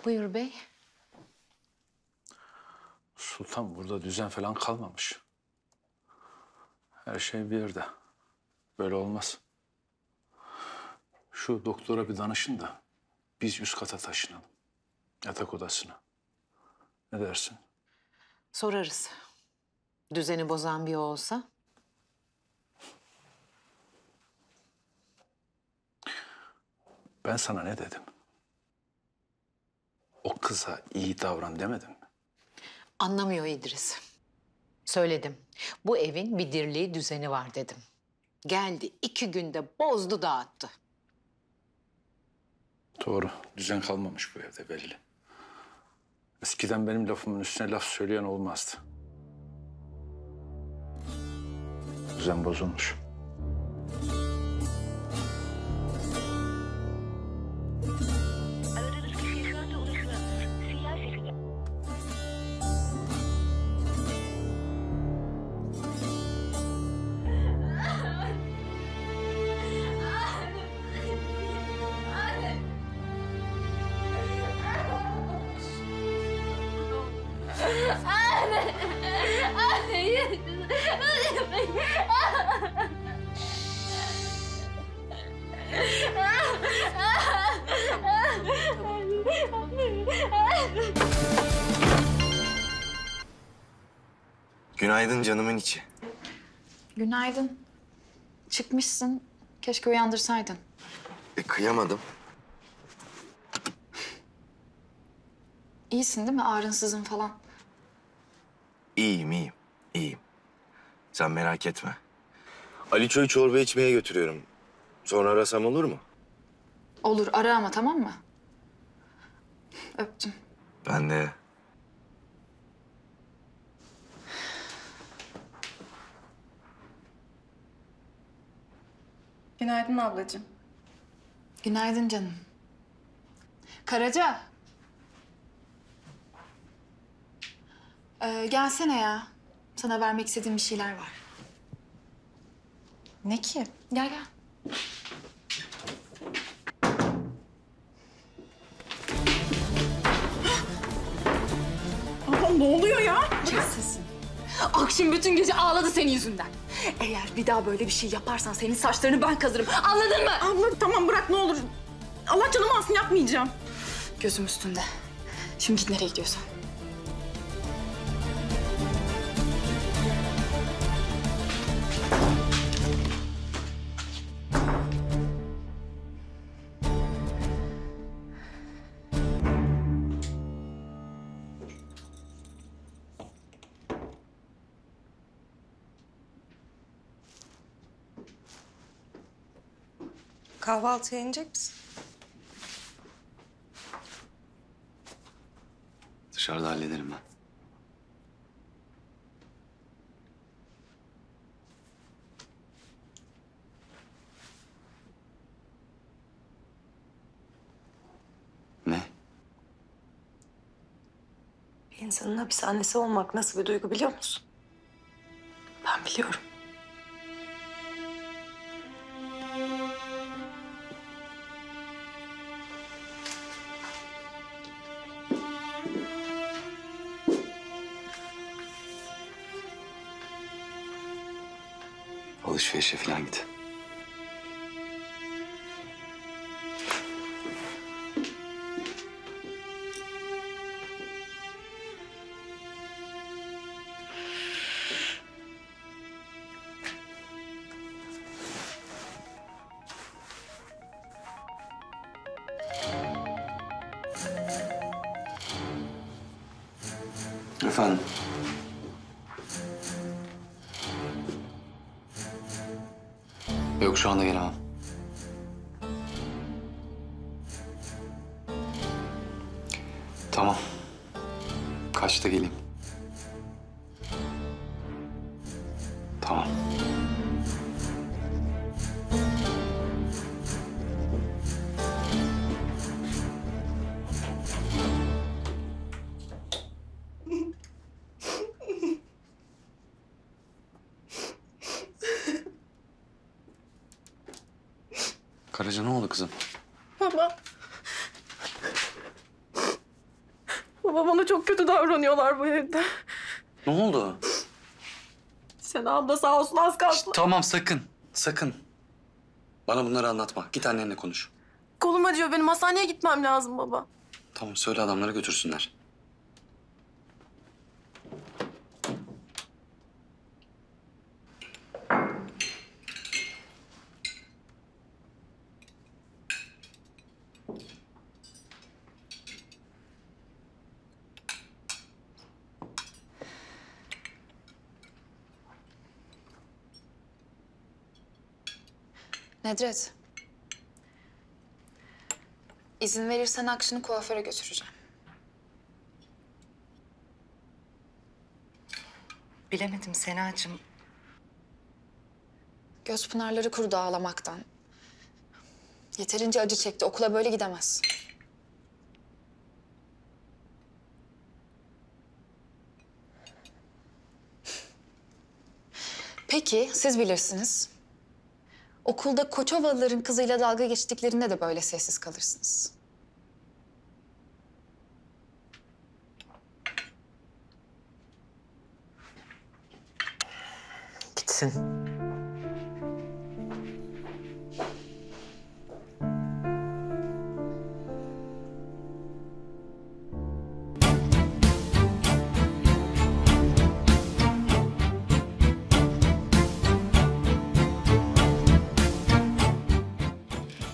Buyur bey. Sultan, burada düzen falan kalmamış. Her şey bir yerde. Böyle olmaz. Şu doktora bir danışın da biz üst kata taşınalım. Yatak odasına. Ne dersin? Sorarız. Düzeni bozan bir o olsa. Ben sana ne dedim? O kıza iyi davran demedim mi? Anlamıyor İdris. Söyledim. Bu evin bir dirliği, düzeni var dedim. Geldi 2 günde bozdu dağıttı. Doğru. Düzen kalmamış bu evde belli. Eskiden benim lafımın üstüne laf söyleyen olmazdı. Düzen bozulmuş. Aradığınız kişiye şu anda ulaşılamıyor. Sinyal sesini... Günaydın canımın içi. Günaydın. Çıkmışsın. Keşke uyandırsaydın. Kıyamadım. İyisin değil mi? Ağrınsızın falan. İyiyim, iyiyim. İyiyim. Sen merak etme. Aliço'yu çorba içmeye götürüyorum. Sonra arasam olur mu? Olur, ara ama tamam mı? Öptüm. Ben de. Günaydın ablacığım. Günaydın canım. Karaca. Gelsene ya. Sana vermek istediğim bir şeyler var. Ne ki? Gel gel. Abla ne oluyor ya? Kes sesini. Akşam bütün gece ağladı senin yüzünden. Eğer bir daha böyle bir şey yaparsan senin saçlarını ben kazırım. Anladın mı? Abla tamam bırak ne olur. Allah canımı alsın yapmayacağım. Gözüm üstünde. Şimdi git nereye gidiyorsan. Kahvaltıya inecek misin? Dışarıda hallederim ben. Ne? Bir insanın hapishanesi olmak nasıl bir duygu biliyor musun? Ben biliyorum. Alışverişe falan git. Efendim? Yok şu anda gelemem. Tamam. Kaçta geleyim? Tamam. Karaca ne oldu kızım? Baba. Baba bana çok kötü davranıyorlar bu evde. Ne oldu? Sen abla sağ olsun az kalsın. Tamam sakın. Sakın. Bana bunları anlatma. Git annenle konuş. Kolum acıyor benim hastaneye gitmem lazım baba. Tamam söyle adamlara götürsünler. Nedret. İzin verirsen Akşin'i kuaföre götüreceğim. Bilemedim Senacığım. Göz pınarları kurudu ağlamaktan. Yeterince acı çekti. Okula böyle gidemez. Peki, siz bilirsiniz. Okulda Koçovalıların kızıyla dalga geçtiklerinde de böyle sessiz kalırsınız. Gitsin.